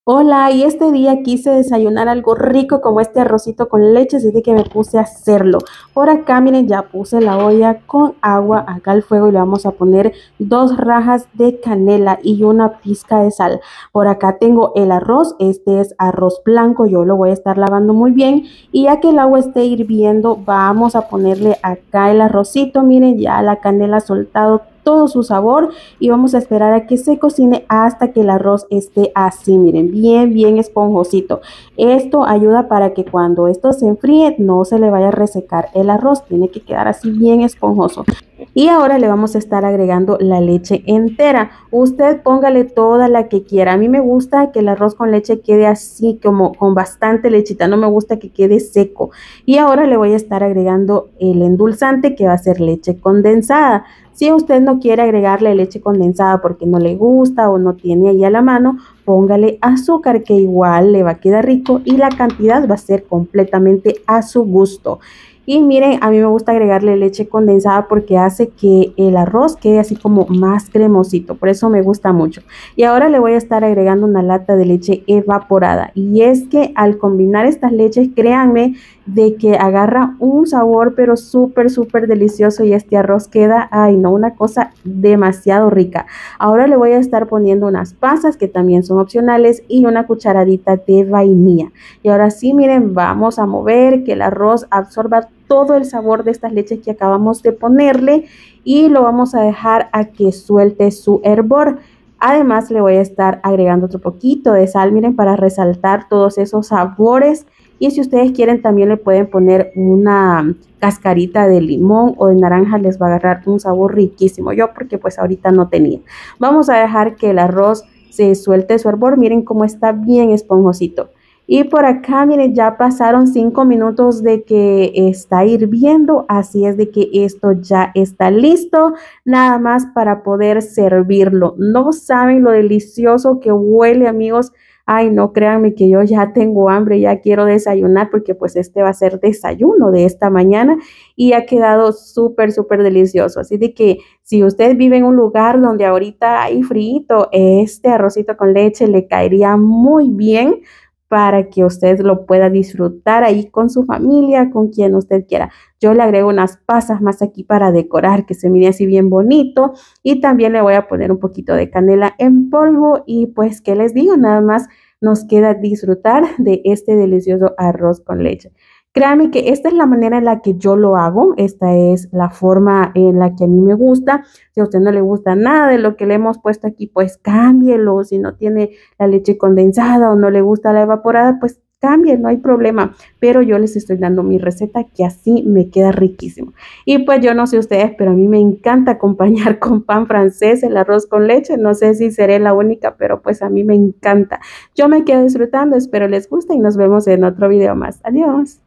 Hola, y este día quise desayunar algo rico como este arrocito con leche, así de que me puse a hacerlo. Por acá, miren, ya puse la olla con agua acá al fuego y le vamos a poner dos rajas de canela y una pizca de sal. Por acá tengo el arroz, este es arroz blanco, yo lo voy a estar lavando muy bien y ya que el agua esté hirviendo, vamos a ponerle acá el arrocito, miren, ya la canela ha soltado todo su sabor y vamos a esperar a que se cocine hasta que el arroz esté así, miren, bien esponjosito. Esto ayuda para que cuando esto se enfríe no se le vaya a resecar el arroz, tiene que quedar así bien esponjoso. Y ahora le vamos a estar agregando la leche entera. Usted póngale toda la que quiera. A mí me gusta que el arroz con leche quede así como con bastante lechita. No me gusta que quede seco. Y ahora le voy a estar agregando el endulzante que va a ser leche condensada. Si usted no quiere agregarle leche condensada porque no le gusta o no tiene ahí a la mano, póngale azúcar que igual le va a quedar rico y la cantidad va a ser completamente a su gusto. Y miren, a mí me gusta agregarle leche condensada porque hace que el arroz quede así como más cremosito. Por eso me gusta mucho. Y ahora le voy a estar agregando una lata de leche evaporada. Y es que al combinar estas leches, créanme de que agarra un sabor pero súper delicioso y este arroz queda, ay no, una cosa demasiado rica. Ahora le voy a estar poniendo unas pasas que también son opcionales y una cucharadita de vainilla. Y ahora sí, miren, vamos a mover que el arroz absorba todo el sabor de estas leches que acabamos de ponerle y lo vamos a dejar a que suelte su hervor. Además, le voy a estar agregando otro poquito de sal, miren, para resaltar todos esos sabores. Y si ustedes quieren, también le pueden poner una cascarita de limón o de naranja, les va a agarrar un sabor riquísimo. Yo porque pues ahorita no tenía. Vamos a dejar que el arroz se suelte su hervor. Miren cómo está bien esponjosito. Y por acá, miren, ya pasaron 5 minutos de que está hirviendo, así es de que esto ya está listo, nada más para poder servirlo. No saben lo delicioso que huele, amigos. Ay, no créanme que yo ya tengo hambre, ya quiero desayunar porque pues este va a ser desayuno de esta mañana y ha quedado súper delicioso. Así de que si usted vive en un lugar donde ahorita hay frío, este arrocito con leche le caería muy bien para que usted lo pueda disfrutar ahí con su familia, con quien usted quiera. Yo le agrego unas pasas más aquí para decorar, que se mire así bien bonito. Y también le voy a poner un poquito de canela en polvo. Y pues, ¿qué les digo? Nada más nos queda disfrutar de este delicioso arroz con leche. Créanme que esta es la manera en la que yo lo hago. Esta es la forma en la que a mí me gusta. Si a usted no le gusta nada de lo que le hemos puesto aquí, pues cámbielo. Si no tiene la leche condensada o no le gusta la evaporada, pues cambie, no hay problema. Pero yo les estoy dando mi receta que así me queda riquísimo. Y pues yo no sé ustedes, pero a mí me encanta acompañar con pan francés el arroz con leche. No sé si seré la única, pero pues a mí me encanta. Yo me quedo disfrutando, espero les guste y nos vemos en otro video más. Adiós.